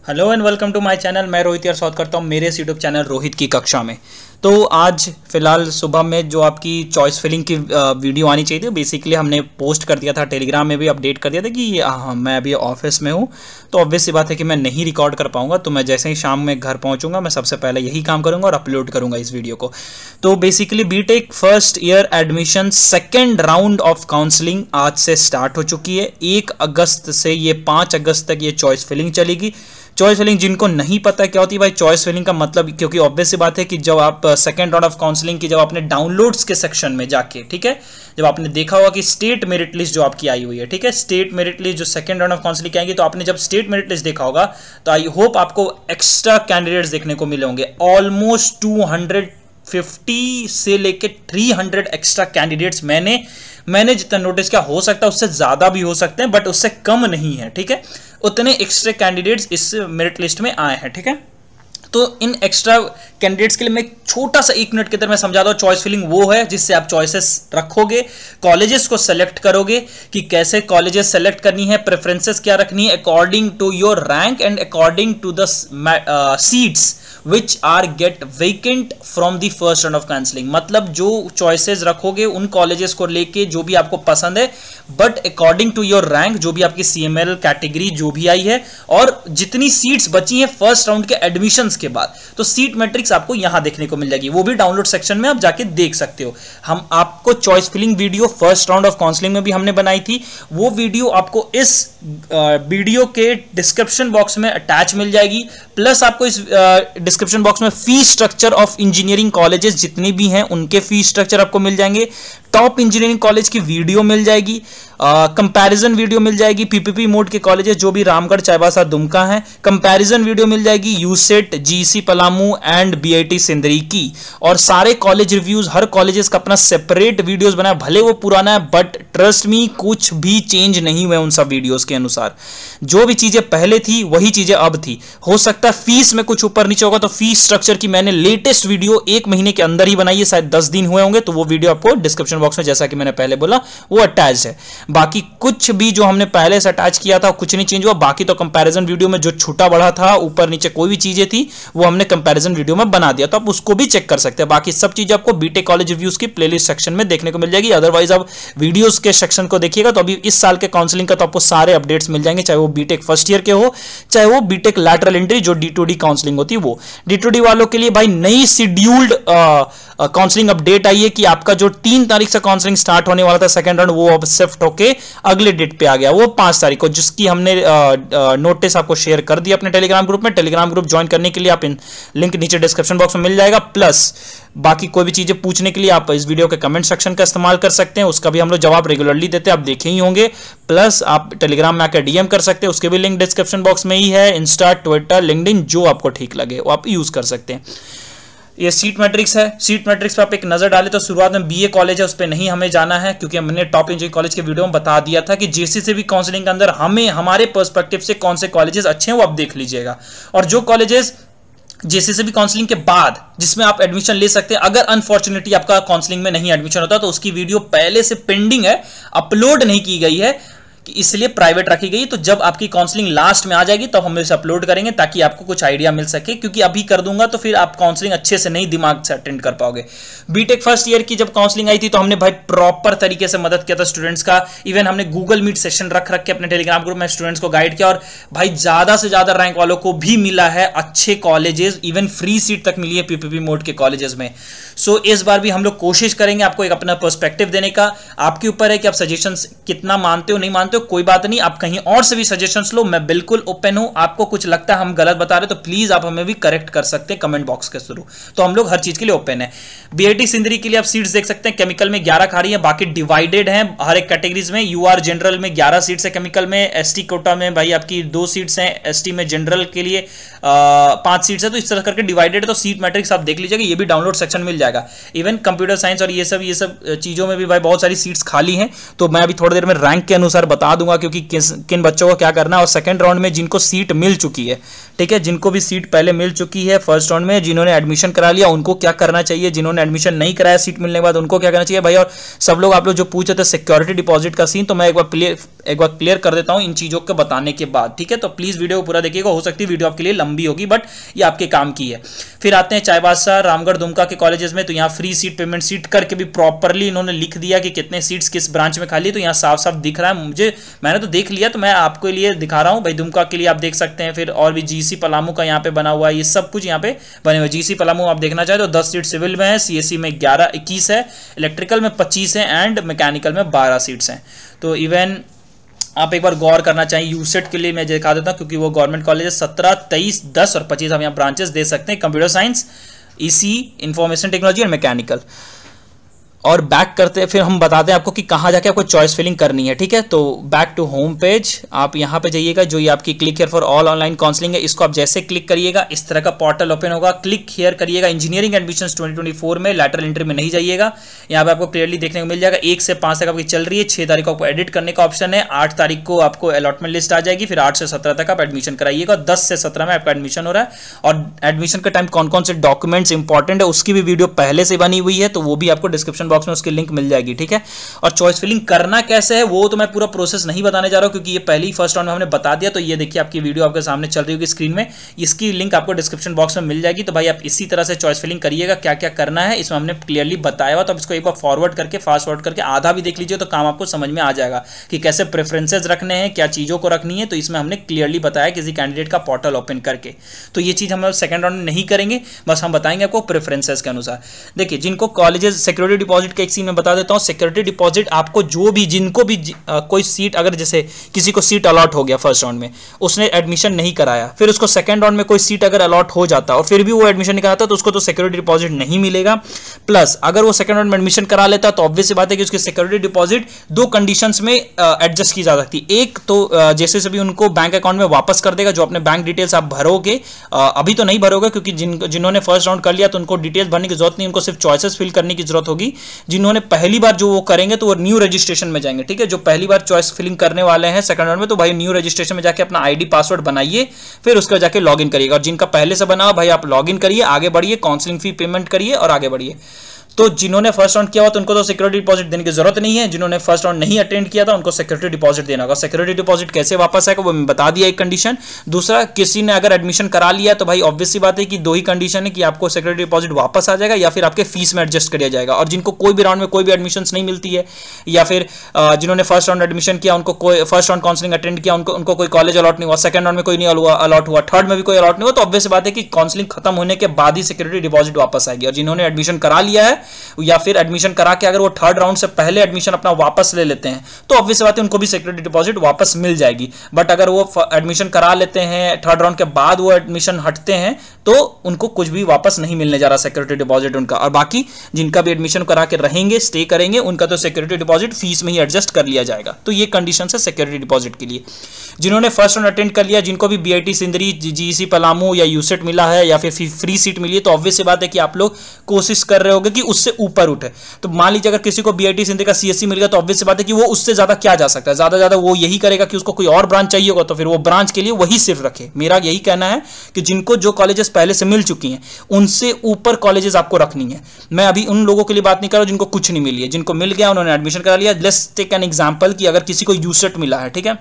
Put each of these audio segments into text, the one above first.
Hello and welcome to my channel. मैं रोहित यार स्वागत करता हूँ मेरे इस यूट्यूब चैनल रोहित की कक्षा में। तो आज फिलहाल सुबह में जो आपकी चॉइस फिलिंग की वीडियो आनी चाहिए थी, बेसिकली हमने पोस्ट कर दिया था, टेलीग्राम में भी अपडेट कर दिया था कि मैं अभी ऑफिस में हूँ, तो ऑब्वियस सी बात है कि मैं नहीं रिकॉर्ड कर पाऊंगा। तो मैं जैसे ही शाम में घर पहुँचूंगा मैं सबसे पहले यही काम करूँगा और अपलोड करूँगा इस वीडियो को। तो basically BTech first year admission second round of counselling आज से स्टार्ट हो चुकी है। 1 अगस्त से ये 5 अगस्त तक ये चॉइस फिलिंग चलेगी। चॉइस फिलिंग जिनको नहीं पता क्या होती है भाई, चॉइस फिलिंग का मतलब, क्योंकि ऑब्वियस सी बात है कि जब आप सेकंड राउंड ऑफ काउंसलिंग की जब आपने डाउनलोड्स के सेक्शन में जाके, ठीक है, जब आपने देखा होगा कि स्टेट मेरिट लिस्ट जो आपकी आई हुई है, ठीक है, स्टेट मेरिट लिस्ट जो सेकंड राउंड ऑफ काउंसलिंग की आएगी, तो आपने जब स्टेट मेरिट लिस्ट देखा होगा तो आई होप आपको एक्स्ट्रा कैंडिडेट्स देखने को मिले होंगे। ऑलमोस्ट 250 से लेके 300 एक्स्ट्रा कैंडिडेट्स मैंने जितना नोटिस किया, हो सकता है उससे ज्यादा भी हो सकते हैं बट उससे कम नहीं है, ठीक है। उतने एक्स्ट्रा कैंडिडेट्स इस मेरिट लिस्ट में आए हैं, ठीक है। तो इन एक्स्ट्रा कैंडिडेट्स के लिए मैं छोटा सा 1 मिनट के अंदर मैं समझा दूं। चॉइस फिलिंग वो है जिससे आप चॉइसेस रखोगे, कॉलेजेस को सेलेक्ट करोगे कि कैसे कॉलेजेस सेलेक्ट करनी है, प्रेफरेंसेस क्या रखनी है according to your rank and according to the seats which are get vacant from the first round of counselling. मतलब जो चॉइसेस रखोगे उन कॉलेजेस को लेके जो भी आपको पसंद है, but according to your rank, जो भी आपकी CML कैटेगरी जो भी आई है और जितनी सीट्स बची हैं फर्स्ट राउंड के एडमिशंस के बाद, तो सीट मैट्रिक्स आपको यहां देखने को मिल जाएगी। वो भी डाउनलोड सेक्शन में आप जाके देख सकते हो। हम आपको choice filling video first round of counselling में भी हमने बनाई थी, वो वीडियो आपको इस वीडियो के डिस्क्रिप्शन बॉक्स में अटैच मिल जाएगी। प्लस आपको इस डिस्क्रिप्शन बॉक्स में fees structure of engineering colleges जितने भी हैं उनके फीस स्ट्रक्चर आपको मिल जाएंगे। टॉप इंजीनियरिंग कॉलेज की वीडियो मिल जाएगी, कंपैरिजन वीडियो मिल जाएगी। PPP मोड के कॉलेजेस जो भी रामगढ़, चाईबासा, दुमका हैं, कंपैरिजन वीडियो मिल जाएगी। UCET, GC Palamu and BIT Sindri की, और सारे कॉलेज रिव्यूज, हर कॉलेजेस का अपना सेपरेट वीडियोस बना है। भले वो पुराना है बट ट्रस्ट मी कुछ भी चेंज नहीं हुए उन सब वीडियोस के अनुसार। जो भी चीजें पहले थी वही चीजें अब थी। हो सकता है फीस में कुछ ऊपर नीचे होगा, तो फीस स्ट्रक्चर की मैंने लेटेस्ट वीडियो 1 महीने के अंदर ही बनाई है, शायद 10 दिन हुए होंगे, तो वो वीडियो आपको डिस्क्रिप्शन बॉक्स में, जैसा कि मैंने पहले बोला, वो अटैच है। बाकी कुछ भी जो हमने पहले से अटैच किया था कुछ नहीं चेंज हुआ। बाकी तो कंपैरिजन वीडियो में जो छोटा बड़ा था, ऊपर नीचे कोई भी चीजें थी, वो हमने कंपैरिजन वीडियो में बना दिया, तो आप उसको भी चेक कर सकते हैं। बाकी सब चीजें आपको बीटेक कॉलेज रिव्यूज की प्लेलिस्ट सेक्शन में देखने को मिल जाएगी। अदरवाइज आप वीडियोस के सेक्शन को देखिएगा तो अभी इस साल के काउंसलिंग का तो आपको सारे अपडेट्स मिल जाएंगे, चाहे वो बीटेक फर्स्ट ईयर के हो, चाहे वो बीटेक लैटरल एंट्री जो D2D काउंसलिंग होती है वो। D2D वालों के लिए भाई नई शेड्यूल्ड काउंसलिंग अपडेट आई है कि आपका जो 3 तारीख से काउंसलिंग स्टार्ट होने वाला था सेकंड राउंड, वो अब शिफ्ट होके अगले डेट पे आ गया, वो 5 तारीख को, जिसकी हमने नोटिस आपको शेयर कर दिया अपने टेलीग्राम ग्रुप में। टेलीग्राम ग्रुप ज्वाइन करने के लिए आप लिंक नीचे डिस्क्रिप्शन बॉक्स में मिल जाएगा। प्लस बाकी कोई भी चीजें पूछने के लिए आप इस वीडियो के कमेंट सेक्शन का इस्तेमाल कर सकते हैं, उसका भी हम लोग जवाब रेगुलरली देते हैं, आप देखे ही होंगे। प्लस आप टेलीग्राम में आकर DM कर सकते हैं, उसके भी लिंक डिस्क्रिप्शन बॉक्स में ही है। इंस्टा, ट्विटर, लिंक्डइन, जो आपको ठीक लगे वो आप यूज कर सकते हैं। ये सीट मैट्रिक्स है। सीट मैट्रिक्स पे आप एक नजर डालें तो शुरुआत में BA कॉलेज है, उस पर नहीं हमें जाना है, क्योंकि हमने टॉप इंजीनियरिंग कॉलेज के वीडियो में बता दिया था कि JC से भी काउंसलिंग के अंदर हमें हमारे पर्सपेक्टिव से कौन से कॉलेजेस अच्छे हैं वो आप देख लीजिएगा। और जो कॉलेजेस JC से भी काउंसलिंग के बाद जिसमें आप एडमिशन ले सकते हैं, अगर अनफॉर्चुनेटली आपका काउंसलिंग में नहीं एडमिशन होता तो उसकी वीडियो पहले से पेंडिंग है, अपलोड नहीं की गई है, इसलिए प्राइवेट रखी गई। तो जब आपकी काउंसलिंग लास्ट में आ जाएगी तब हम इसे अपलोड करेंगे ताकि आपको कुछ आइडिया मिल सके, क्योंकि अभी कर दूंगा तो फिर आप काउंसलिंग अच्छे से नहीं दिमाग से अटेंड कर पाओगे। बीटेक फर्स्ट ईयर की जब काउंसलिंग आई थी तो हमने भाई प्रॉपर तरीके से मदद किया था स्टूडेंट्स का। इवन हमने गूगल मीट सेशन रख के अपने टेलीग्राम ग्रुप में स्टूडेंट्स को गाइड किया, और भाई ज्यादा से ज्यादा रैंक वालों को भी मिला है अच्छे कॉलेजेस, इवन फ्री सीट तक मिली है PPP मोड के कॉलेजेस में। सो इस बार भी हम लोग कोशिश करेंगे आपको एक अपना पर्सपेक्टिव देने का। आपके ऊपर है कि आप सजेशंस कितना मानते हो नहीं मानते हो, कोई बात नहीं, आप कहीं और से भी सजेशंस लो, मैं बिल्कुल ओपन हूं। आपको कुछ लगता है हम गलत बता रहे तो प्लीज आप हमें भी करेक्ट कर सकते हैं कमेंट बॉक्स के थ्रू, तो हम लोग हर चीज के लिए ओपन है। BIT सिंदरी के लिए आप सीट्स देख सकते हैं, केमिकल में 11 खाली है, बाकी डिवाइडेड है हर एक कैटेगरीज में। UR जनरल में 11 सीट्स है, केमिकल में ST कोटा में भाई आपकी 2 सीट्स हैं, ST में जनरल के लिए 5 सीट्स है, तो इस तरह करके डिवाइडेड है। तो सीट मैट्रिक्स आप देख लीजिएगा, ये भी डाउनलोड सेक्शन मिल जाएगा। इवन कंप्यूटर साइंस और ये सब चीजों में भी भाई बहुत सारी सीट्स खाली हैं, तो मैं अभी थोड़ी देर में रैंक के अनुसार बता दूंगा क्योंकि किन बच्चों को क्या करना है। और सेकंड राउंड में जिनको सीट मिल चुकी है, ठीक है, जिनको भी सीट पहले मिल चुकी है फर्स्ट राउंड में, जिन्होंने एडमिशन करा लिया उनको क्या करना चाहिए, जिन्होंने एडमिशन नहीं कराया सीट मिलने के बाद उनको क्या करना चाहिए भाई। और सब लोग आप लोग जो पूछ रहे थे सिक्योरिटी डिपॉजिट का सीन, तो मैं एक बार एक बार क्लियर कर देता हूं इन चीज़ों को बताने के बाद, ठीक है। तो प्लीज़ वीडियो को पूरा देखिएगा, हो सकती है वीडियो आपके लिए लंबी होगी बट ये आपके काम की है। फिर आते हैं चाईबासा, रामगढ़, दुमका के कॉलेजेस में। तो यहाँ फ्री सीट, पेमेंट सीट करके भी प्रॉपरली इन्होंने लिख दिया कि कितने सीट्स किस ब्रांच में खाली है। तो यहाँ साफ साफ दिख रहा है, मैंने तो देख लिया, तो मैं आपके लिए दिखा रहा हूँ भाई। दुमका के लिए आप देख सकते हैं, फिर और भी जीसी पलामू का यहाँ पे बना हुआ है, ये सब कुछ यहाँ पे बने हुए। जीसी पलामू आप देखना चाहे तो 10 सीट सिविल में है, सीएससी में 21 है, इलेक्ट्रिकल में 25 है एंड मैकेनिकल में 12 सीट्स हैं। तो इवन आप एक बार गौर करना चाहिए। यूसेट के लिए मैं दिखा देता हूँ क्योंकि वो गवर्नमेंट कॉलेज है। 17, 23, 10 और 25 हम यहाँ ब्रांचेस दे सकते हैं, computer science, EC, information technology और मैकेनिकल। और बैक करते हैं, फिर हम बताते हैं आपको कि कहाँ जाके आपको चॉइस फिलिंग करनी है, ठीक है। तो बैक टू होम पेज, आप यहाँ पे जाइएगा, जो ये आपकी click here for all online counselling है, इसको आप जैसे क्लिक करिएगा इस तरह का पोर्टल ओपन होगा। क्लिक हियर करिएगा, इंजीनियरिंग एडमिशंस 2024 में लैटरल एंट्री में नहीं जाइएगा। यहाँ पे आपको क्लियरली देखने को मिल जाएगा 1 से 5 तक आपकी चल रही है। 6 तारीख को आपको एडिट करने का ऑप्शन है, 8 तारीख को आपको अलॉटमेंट लिस्ट आ जाएगी, फिर 8 से 17 तक आप एडमिशन कराइएगा। 10 से 17 में आपका एडमिशन हो रहा है। और एडमिशन के टाइम कौन कौन से डॉक्यूमेंट्स इंपॉर्टेंट है उसकी भी वीडियो पहले से बनी हुई है, तो वो भी आपको डिस्क्रिप्शन बॉक्स में उसकी लिंक मिल जाएगी, ठीक है। और चॉइस फिलिंग करना कैसे है वो तो मैं पूरा प्रोसेस नहीं बताने जा रहा हूं क्योंकि ये पहले ही फर्स्ट राउंड में हमने बता दिया। तो ये देखिए आपकी वीडियो आपके सामने चल रही होगी स्क्रीन में, इसकी लिंक आपको डिस्क्रिप्शन बॉक्स में मिल जाएगी। तो भाई आप इसी तरह से चॉइस फिलिंग करिएगा, क्या क्या करना है इसमें हमने क्लियरली बताया हुआ। तो आप इसको एक बार फॉरवर्ड करके, फास्ट फॉरवर्ड करके आधा भी देख लीजिए तो काम आपको समझ में आ जाएगा कि कैसे प्रेफरेंसेज रखने हैं, क्या चीज़ों को रखनी है। तो इसमें हमने क्लियरली बताया किसी कैंडिडेट का पोर्टल ओपन करके। तो ये चीज़ हम सेकंड राउंड में नहीं करेंगे, बस हम बताएंगे आपको प्रेफरेंसेज के अनुसार। देखिए जिनको कॉलेजेस सिक्योरिटी डिपॉजिट का एक सीन में बता देता हूँ। सिक्योरिटी डिपॉजिट आपको जो भी, जिनको भी कोई सीट, अगर जैसे किसी को सीट अलॉट हो गया फर्स्ट राउंड में, उसने एडमिशन नहीं कराया, फिर उसको सेकंड राउंड में कोई सीट अगर अलॉट हो जाता और फिर भी वो एडमिशन नहीं कराता तो उसको तो सिक्योरिटी डिपॉजिट नहीं मिलेगा। प्लस अगर वो सेकंड राउंड में एडमिशन करा लेता तो ऑब्वियस सी बात है कि उसकी सिक्योरिटी डिपॉजिट 2 कंडीशंस में एडजस्ट की जा सकती है। एक तो जैसे से भी उनको बैंक अकाउंट में वापस कर देगा, जो अपने बैंक डिटेल्स आप भरोगे, अभी तो नहीं भरोगे क्योंकि जिन्होंने फर्स्ट राउंड कर लिया तो उनको डिटेल्स भरने की जरूरत नहीं, उनको सिर्फ चॉइसेस फिल करने की जरूरत होगी। जिन्होंने पहली बार जो वो करेंगे तो वो न्यू रजिस्ट्रेशन में जाएंगे, ठीक है। जो पहली बार चॉइस फिलिंग करने वाले हैं सेकंड राउंड में, तो भाई न्यू रजिस्ट्रेशन में जाके अपना आईडी पासवर्ड बनाइए, फिर उसके जाके लॉगिन करिएगा। और जिनका पहले से बना भाई आप लॉगिन करिए, आगे बढ़िए, काउंसलिंग फी पेमेंट करिए और आगे बढ़िए। तो जिन्होंने फर्स्ट राउंड किया हुआ तो उनको तो सिक्योरिटी डिपॉजिट देने की जरूरत नहीं है। जिन्होंने फर्स्ट राउंड नहीं अटेंड किया था उनको सिक्योरिटी डिपॉजिट देना होगा। सिक्योरिटी डिपॉजिट कैसे वापस आएगा वो मैं बता दिया, एक कंडीशन। दूसरा, किसी ने अगर एडमिशन करा लिया तो भाई ऑब्वियस सी बात है कि 2 ही कंडीशन है कि आपको सिक्योरिटी डिपॉजिट वापस आ जाएगा या फिर आपके फीस में एडजस्ट किया जाएगा। और जिनको कोई भी राउंड में कोई भी एडमिशन नहीं मिलती है, या फिर जिन्होंने फर्स्ट राउंड एडमिशन किया, उनको कोई फर्स्ट राउंड काउंसलिंग अटेंड किया, उनको कोई कॉलेज अलॉट नहीं हुआ, सेकंड राउंड में कोई नहीं अलॉट हुआ, थर्ड में भी कोई अलॉट नहीं हुआ, तो ऑब्वियस बात है कि काउंसलिंग खत्म होने के बाद ही सिक्योरिटी डिपॉजिट वापस आएगी। और जिन्होंने एडमिशन करा लिया है या फिर एडमिशन करा के अगर वो थर्ड राउंड से पहले एडमिशन अपना वापस ले लेते हैं तो ऑब्वियस बात है उनको भी सिक्योरिटी डिपॉजिट वापस मिल जाएगी। बट अगर वो एडमिशन करा लेते हैं थर्ड राउंड के बाद वो एडमिशन हटते हैं तो उनको कुछ भी वापस नहीं मिलने जा रहा सिक्योरिटी डिपॉजिट उनका। और बाकी जिनका भी एडमिशन करा के रहेंगे, स्टे करेंगे, उनका तो सिक्योरिटी डिपॉजिट फीस में ही एडजस्ट कर लिया जाएगा। तो ये कंडीशन है सिक्योरिटी डिपॉजिट के लिए। जिन्होंने फर्स्ट राउंड अटेंड कर लिया, जिनको भी बीआईटी सिंदरी, जीईसी पलामू या यूसेट मिला है या फिर फ्री सीट मिली है, तो ऑब्वियस बात है कि आप लोग कोशिश कर रहे होंगे कि उससे ऊपर उठे। तो मान लीजिए अगर किसी को बीआईटी सिंदरी का सीएससी मिल गया तो ऑब्वियस बात है कि वो उससे ज्यादा क्या जा सकता है, ज्यादा वो यही करेगा कि उसको कोई और ब्रांच चाहिए होगा तो फिर वो ब्रांच के लिए वही सिर्फ रखे। मेरा यही कहना है कि जिनको जो कॉलेजेस पहले से मिल चुकी हैं उनसे ऊपर कॉलेजेस आपको रखनी है। मैं अभी उन लोगों के लिए बात नहीं कर रहा जिनको कुछ नहीं मिली है, जिनको मिल गया उन्होंने एडमिशन करा लिया। लेट्स टेक एन एग्जांपल कि अगर किसी को यूसेट मिला है, ठीक है,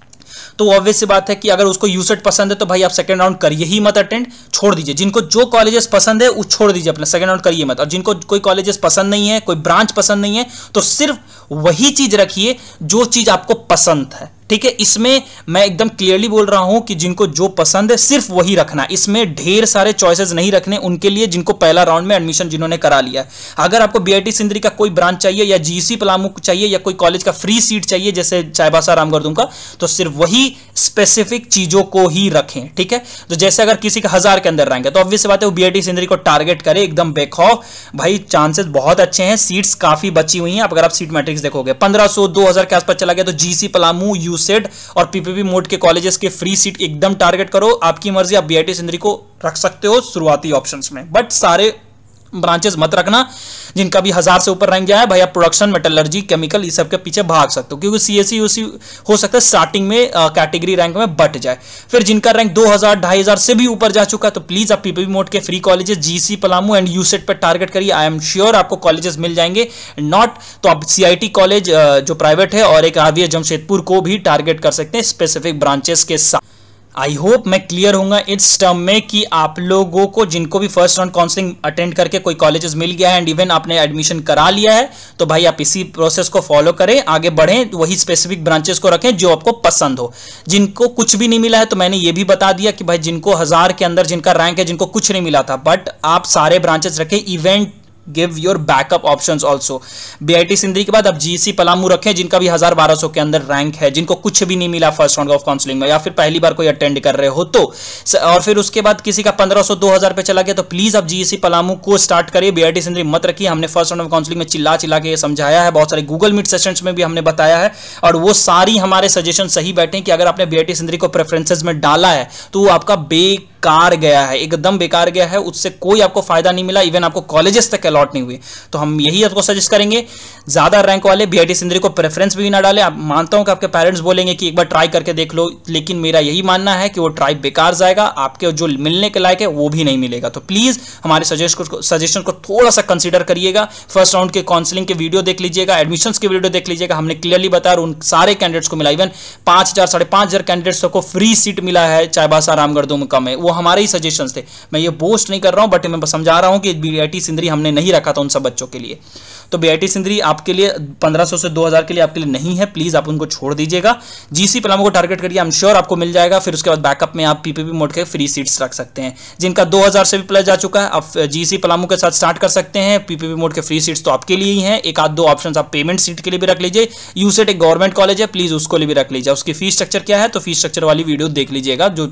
तो ऑब्वियस सी बात है कि अगर उसको यूसेट पसंद है तो भाई आप सेकंड राउंड करिए ही मत, अटेंड छोड़ दीजिए। जिनको जो कॉलेजेस पसंद है वो छोड़ दीजिए, अपना सेकंड राउंड करिए मत। और जिनको कोई कॉलेजेस पसंद नहीं है, कोई ब्रांच पसंद नहीं है, तो सिर्फ वही चीज रखिए जो चीज आपको पसंद है, ठीक है। इसमें मैं एकदम क्लियरली बोल रहा हूं कि जिनको जो पसंद है सिर्फ वही रखना, इसमें ढेर सारे चॉइसेस नहीं रखने उनके लिए जिनको पहला राउंड में एडमिशन जिन्होंने करा लिया। अगर आपको बीआईटी सिंदरी का कोई ब्रांच चाहिए या जीईसी पलामू चाहिए या कोई कॉलेज का फ्री सीट चाहिए जैसे चाईबासा रामगढ़ दुमका, तो सिर्फ वही स्पेसिफिक चीजों को ही रखें, ठीक है। तो जैसे अगर किसी का 1000 के अंदर रहेंगे तो ऑब्वियस बात है वो बीआईटी सिंदरी को टारगेट करे एकदम बेखौफ। भाई चांसेस बहुत अच्छे हैं, सीट्स काफी बची हुई हैं। अगर आप सीट मैट्रिक्स देखोगे 1500 2000 के आसपास चला गया तो जीसी पलामू, यूसेट और पीपीपी मोड के कॉलेजेस के फ्री सीट एकदम टारगेट करो। आपकी मर्जी, आप बीआईटी सिंदरी को रख सकते हो शुरुआती ऑप्शंस में, बट सारे ब्रांचेस मत रखना जिनका भी 1000 से ऊपर रैंक गया है। भाई आप प्रोडक्शन, मेटलर्जी, केमिकल इस सब के पीछे भाग सकते हो, क्योंकि सीएससी यूसी हो सकता है स्टार्टिंग में कैटेगरी रैंक में बट जाए। फिर जिनका रैंक 2000 2500 से भी ऊपर जा चुका है तो प्लीज आप पीपीपी मोड के free colleges GC Palamu and UCET पर टारगेट करिए। आई एम श्योर आपको कॉलेजेस मिल जाएंगे। नॉट तो आप सीआईटी कॉलेज जो प्राइवेट है और एक आरवीएस जमशेदपुर को भी टारगेट कर सकते हैं स्पेसिफिक ब्रांचेस के साथ। आई होप मैं क्लियर होऊंगा इस टर्म में कि आप लोगों को जिनको भी फर्स्ट राउंड काउंसलिंग अटेंड करके कोई कॉलेजेस मिल गया है एंड इवन आपने एडमिशन करा लिया है तो भाई आप इसी प्रोसेस को फॉलो करें, आगे बढ़ें, वही स्पेसिफिक ब्रांचेस को रखें जो आपको पसंद हो। जिनको कुछ भी नहीं मिला है तो मैंने ये भी बता दिया कि भाई जिनको 1000 के अंदर जिनका रैंक है, जिनको कुछ नहीं मिला था, बट आप सारे ब्रांचेस रखें। Even give your backup options also. BIT Sindri के बाद आप जीसी पलामू रखें जिनका भी 1000-1200 के अंदर रैंक है, जिनको कुछ भी नहीं मिला फर्स्ट राउंड ऑफ काउंसलिंग में या फिर पहली बार कोई अटेंड कर रहे हो तो। और फिर उसके बाद किसी का 1500-2000 पे चला गया तो प्लीज आप जीसी पलामू को स्टार्ट करिए, बीआईटी सिंदरी मत रखिए। हमने फर्स्ट राउंड ऑफ काउंसलिंग में चिल्ला के ये समझाया है, बहुत सारे गूगल मीट सेशंस में भी हमने बताया है और वो सारी हमारे सजेशन सही बैठे कि अगर आपने बीआईटी सिंदरी को प्रेफरेंसेस में डाला है तो वो आपका बेकार गया है, एकदम बेकार गया है, उससे कोई आपको फायदा नहीं मिला, इवन आपको कॉलेजेस तक अलॉट नहीं हुए। तो हम यही आपको सजेस्ट करेंगे, ज्यादा रैंक वाले बीआईटी सिंदरी को प्रेफरेंस भी ना डालें। आप मानता हूं कि आपके पेरेंट्स बोलेंगे कि एक बार ट्राई करके देख लो, लेकिन मेरा यही मानना है कि वो ट्राई बेकार जाएगा, आपके जो मिलने के लायक है वो भी नहीं मिलेगा। तो प्लीज हमारे सजेशन को थोड़ा सा कंसीडर करिएगा। फर्स्ट राउंड के काउंसलिंग के वीडियो देख लीजिएगा, एडमिशंस के वीडियो देख लीजिएगा, हमने क्लियरली बताया उन सारे कैंडिडेट्स को मिला, इवन 5000-5500 कैंडिडेट्स को फ्री सीट मिला है चाईबासा रामगढ़ दुमका में, वो हमारे ही सजेशन थे। मैं ये बोस्ट नहीं कर रहा हूं बट मैं समझा रहा हूं कि बीआईटी सिंदरी हमने नहीं रखा था उन सब बच्चों के लिए। तो बीआईटी सिंदरी आपके लिए 1500 से 2000 के लिए आपके लिए नहीं है, प्लीज आप उनको छोड़ दीजिएगा। जीसी पलामू को टारगेट करिए, आई एम श्योर आपको मिल जाएगा। फिर उसके बाद बैकअप में आप पीपीपी मोड के फ्री सीट्स रख सकते हैं। जिनका 2000 से भी प्लस जा चुका है आप जीसी पलामू के साथ स्टार्ट कर सकते हैं। पीपीपी मोड के फ्री सीट्स तो आपके लिए ही हैं, एक आध दो ऑप्शन आप पेमेंट सीट के लिए भी रख लीजिए। यूसेट एक गवर्नमेंट कॉलेज है, प्लीज उसको लिए भी रख लीजिए। उसकी फीस स्ट्रक्चर क्या है तो फीस स्ट्रक्चर वाली वीडियो देख लीजिएगा जो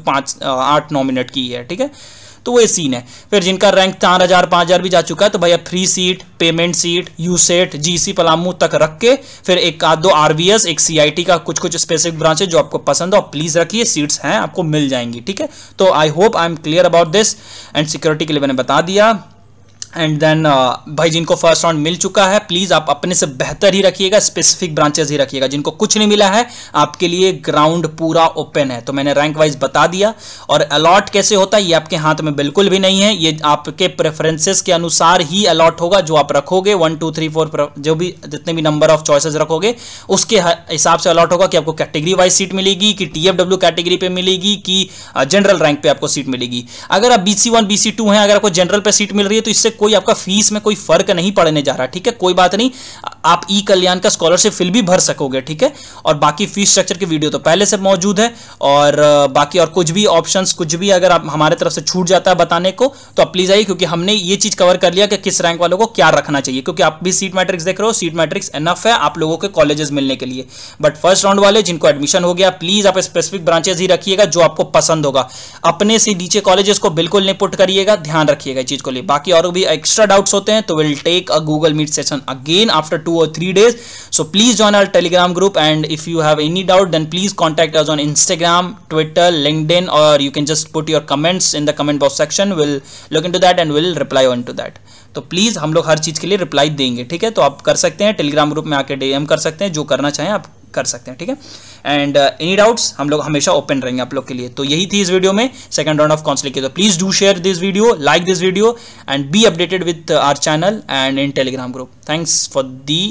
8-9 मिनट की है, ठीक है। तो वो सीन है। फिर जिनका रैंक 4000-5000 भी जा चुका है तो भाई आप free seat, payment seat, UCET, GC Palamu तक रख के फिर एक आध दो आरवीएस, एक सीआईटी का कुछ स्पेसिफिक ब्रांच है जो आपको पसंद हो प्लीज रखिए, सीट्स हैं आपको मिल जाएंगी, ठीक है। तो I hope I am clear about this and security के लिए मैंने बता दिया। एंड देन भाई जिनको फर्स्ट राउंड मिल चुका है प्लीज आप अपने से बेहतर ही रखिएगा, स्पेसिफिक ब्रांचेस ही रखिएगा। जिनको कुछ नहीं मिला है आपके लिए ग्राउंड पूरा ओपन है। तो मैंने रैंक वाइज बता दिया और अलॉट कैसे होता है ये आपके हाथ में बिल्कुल भी नहीं है, ये आपके प्रेफरेंसेस के अनुसार ही अलॉट होगा। जो आप रखोगे 1 2 3 4 जो भी जितने भी नंबर ऑफ चॉइसेस रखोगे उसके हिसाब से अलॉट होगा कि आपको कैटेगरी वाइज सीट मिलेगी, कि टीएफडब्ल्यू कैटेगरी पे मिलेगी, कि जनरल रैंक पे आपको सीट मिलेगी। अगर आप BC1 BC2 हैं, अगर आपको जनरल पे सीट मिल रही है तो इससे कोई आपका फीस में कोई फर्क नहीं पड़ने जा रहा, ठीक है। कोई बात नहीं, आप ई कल्याण का स्कॉलरशिप फिर भी भर सकोगे, ठीक है। और बाकी फीस स्ट्रक्चर की वीडियो तो पहले से मौजूद है और बाकी और कुछ भी ऑप्शंस कुछ भी अगर आप हमारे तरफ से छूट जाता है बताने को तो आप प्लीज आइए, क्योंकि हमने ये चीज कवर कर लिया कि किस रैंक वालों को क्या रखना चाहिए। क्योंकि आप भी सीट मैट्रिक्स देख रहे हो, सीट मैट्रिक्स एनफ है आप लोगों के कॉलेजेस मिलने के लिए। बट फर्स्ट राउंड वाले जिनको एडमिशन हो गया प्लीज आप स्पेसिफिक ब्रांचेस ही रखिएगा जो आपको पसंद होगा। अपने से नीचे कॉलेजेस को बिल्कुल नहीं पुट करिएगा, ध्यान रखिएगा इस चीज को लिए। बाकी और भी एक्स्ट्रा डाउट्स होते हैं तो will take a Google Meet session again after 2 or 3 days. So please join our Telegram group, and if you have any doubt then please contact us on Instagram, Twitter, LinkedIn, or you can just put your comments in the comment box section. We'll look into that and we'll reply on to that. तो please हम लोग हर चीज के लिए reply देंगे, ठीक है। तो आप कर सकते हैं, टेलीग्राम ग्रुप में आके DM कर सकते हैं, जो करना चाहें आप कर सकते हैं, ठीक है। एंड एनी डाउट्स हम लोग हमेशा ओपन रहेंगे आप लोग के लिए। तो यही थी इस वीडियो में सेकंड राउंड ऑफ काउंसलिंग की। तो please do share this video, like this video and be updated with our channel and in Telegram group. Thanks for the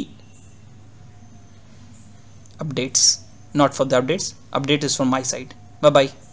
updates, not for the updates. Update is from my side. Bye bye.